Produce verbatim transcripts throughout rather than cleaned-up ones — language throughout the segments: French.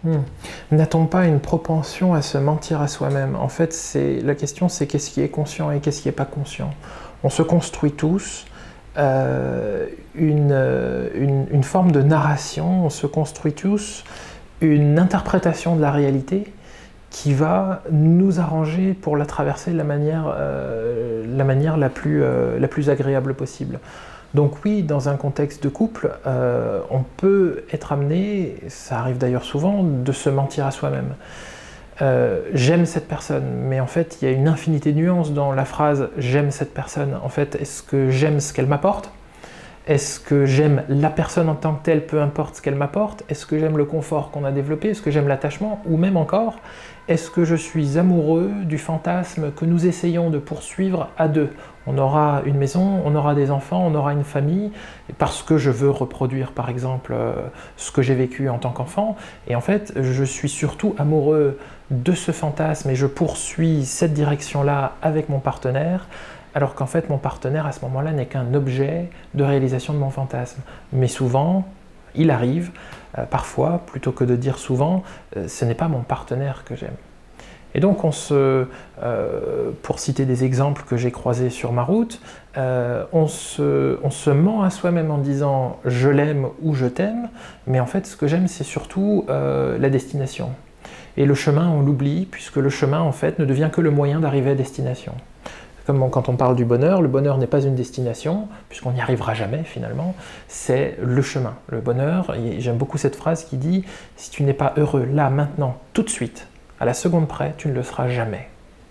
Hmm. N'a-t-on pas une propension à se mentir à soi-même? En fait, c'est la question, c'est qu'est-ce qui est conscient et qu'est-ce qui n'est pas conscient. On se construit tous euh, une, une, une forme de narration, on se construit tous une interprétation de la réalité qui va nous arranger pour la traverser de la manière, euh, la, manière la, plus, euh, la plus agréable possible. Donc oui, dans un contexte de couple, euh, on peut être amené, ça arrive d'ailleurs souvent, de se mentir à soi-même. Euh, j'aime cette personne, mais en fait, il y a une infinité de nuances dans la phrase « j'aime cette personne ». En fait, est-ce que j'aime ce qu'elle m'apporte? Est-ce que j'aime la personne en tant que telle, peu importe ce qu'elle m'apporte? Est-ce que j'aime le confort qu'on a développé? Est-ce que j'aime l'attachement? Ou même encore, est-ce que je suis amoureux du fantasme que nous essayons de poursuivre à deux? On aura une maison, on aura des enfants, on aura une famille, parce que je veux reproduire par exemple ce que j'ai vécu en tant qu'enfant. Et en fait, je suis surtout amoureux de ce fantasme et je poursuis cette direction-là avec mon partenaire, alors qu'en fait mon partenaire à ce moment-là n'est qu'un objet de réalisation de mon fantasme. Mais souvent, il arrive, euh, parfois, plutôt que de dire souvent, euh, ce n'est pas mon partenaire que j'aime. Et donc on se, euh, pour citer des exemples que j'ai croisés sur ma route, euh, on, se, on se ment à soi-même en disant « je l'aime » ou « je t'aime », mais en fait ce que j'aime c'est surtout euh, la destination. Et le chemin on l'oublie, puisque le chemin en fait ne devient que le moyen d'arriver à destination. Comme quand on parle du bonheur, le bonheur n'est pas une destination, puisqu'on n'y arrivera jamais finalement, c'est le chemin. Le bonheur, j'aime beaucoup cette phrase qui dit « si tu n'es pas heureux là, maintenant, tout de suite, à la seconde près, tu ne le seras jamais ».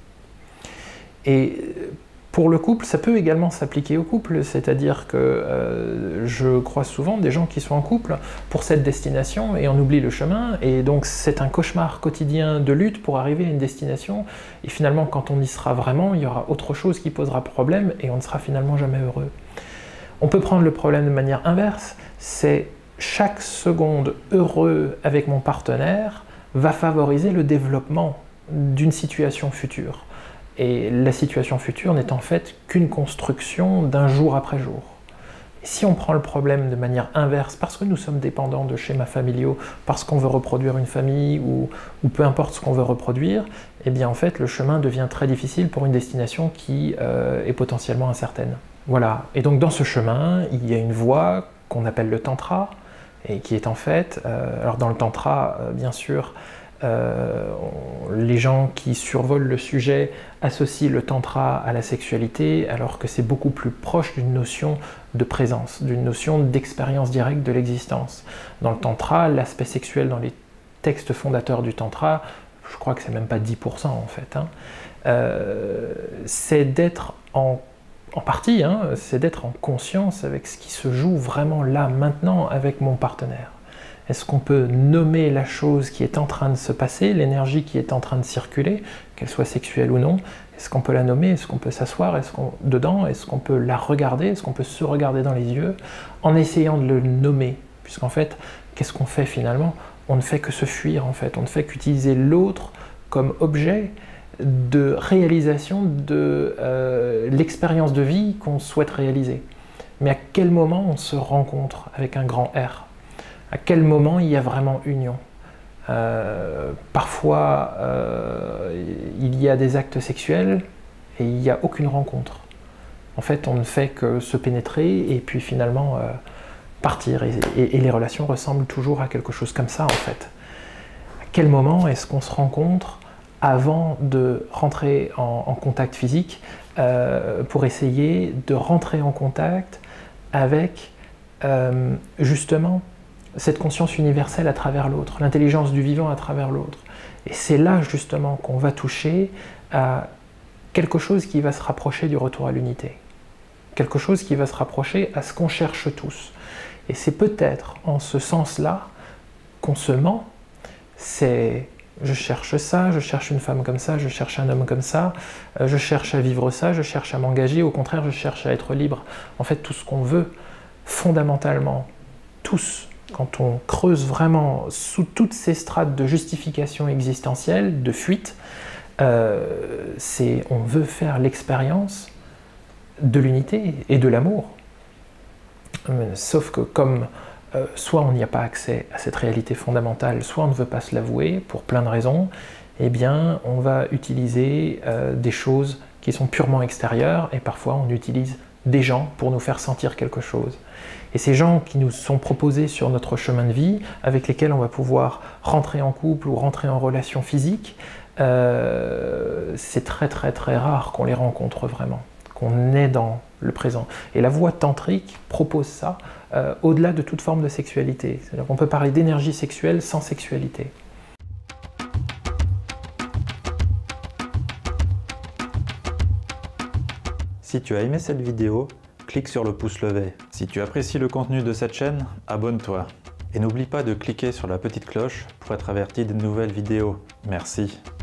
Et pour le couple, ça peut également s'appliquer au couple, c'est-à-dire que euh, je croise souvent des gens qui sont en couple pour cette destination et on oublie le chemin, et donc c'est un cauchemar quotidien de lutte pour arriver à une destination, et finalement quand on y sera vraiment, il y aura autre chose qui posera problème et on ne sera finalement jamais heureux. On peut prendre le problème de manière inverse, c'est chaque seconde heureux avec mon partenaire va favoriser le développement d'une situation future. Et la situation future n'est en fait qu'une construction d'un jour après jour. Et si on prend le problème de manière inverse, parce que nous sommes dépendants de schémas familiaux, parce qu'on veut reproduire une famille, ou, ou peu importe ce qu'on veut reproduire, eh bien en fait le chemin devient très difficile pour une destination qui euh, est potentiellement incertaine. Voilà, et donc dans ce chemin, il y a une voie qu'on appelle le tantra, et qui est en fait, euh, alors dans le tantra, euh, bien sûr, Euh, on, les gens qui survolent le sujet associent le tantra à la sexualité, alors que c'est beaucoup plus proche d'une notion de présence, d'une notion d'expérience directe de l'existence. Dans le tantra, l'aspect sexuel dans les textes fondateurs du tantra, je crois que c'est même pas dix pour cent en fait, hein, euh, c'est d'être en, en partie, hein, c'est d'être en conscience avec ce qui se joue vraiment là, maintenant, avec mon partenaire. Est-ce qu'on peut nommer la chose qui est en train de se passer, l'énergie qui est en train de circuler, qu'elle soit sexuelle ou non? Est-ce qu'on peut la nommer? Est-ce qu'on peut s'asseoir est-ce qu'on, dedans? Est-ce qu'on peut la regarder? Est-ce qu'on peut se regarder dans les yeux en essayant de le nommer? Puisqu'en fait, qu'est-ce qu'on fait finalement? On ne fait que se fuir en fait, on ne fait qu'utiliser l'autre comme objet de réalisation de euh, l'expérience de vie qu'on souhaite réaliser. Mais à quel moment on se rencontre avec un grand R? À quel moment il y a vraiment union? euh, Parfois, euh, il y a des actes sexuels et il n'y a aucune rencontre. En fait, on ne fait que se pénétrer et puis finalement euh, partir. Et, et, et les relations ressemblent toujours à quelque chose comme ça, en fait. À quel moment est-ce qu'on se rencontre avant de rentrer en, en contact physique euh, pour essayer de rentrer en contact avec, euh, justement, cette conscience universelle à travers l'autre, l'intelligence du vivant à travers l'autre. Et c'est là justement qu'on va toucher à quelque chose qui va se rapprocher du retour à l'unité. Quelque chose qui va se rapprocher à ce qu'on cherche tous. Et c'est peut-être en ce sens-là qu'on se ment, c'est je cherche ça, je cherche une femme comme ça, je cherche un homme comme ça, je cherche à vivre ça, je cherche à m'engager, au contraire je cherche à être libre. En fait tout ce qu'on veut, fondamentalement, tous, quand on creuse vraiment sous toutes ces strates de justification existentielle, de fuite, euh, c'est on veut faire l'expérience de l'unité et de l'amour. Sauf que comme euh, soit on n'y a pas accès à cette réalité fondamentale, soit on ne veut pas se l'avouer pour plein de raisons, eh bien on va utiliser euh, des choses qui sont purement extérieures, et parfois on utilise des gens pour nous faire sentir quelque chose. Et ces gens qui nous sont proposés sur notre chemin de vie, avec lesquels on va pouvoir rentrer en couple ou rentrer en relation physique, euh, c'est très très très rare qu'on les rencontre vraiment, qu'on est dans le présent. Et la voie tantrique propose ça euh, au-delà de toute forme de sexualité. C'est-à-dire qu'on peut parler d'énergie sexuelle sans sexualité. Si tu as aimé cette vidéo, clique sur le pouce levé. Si tu apprécies le contenu de cette chaîne, abonne-toi. Et n'oublie pas de cliquer sur la petite cloche pour être averti de nouvelles vidéos. Merci.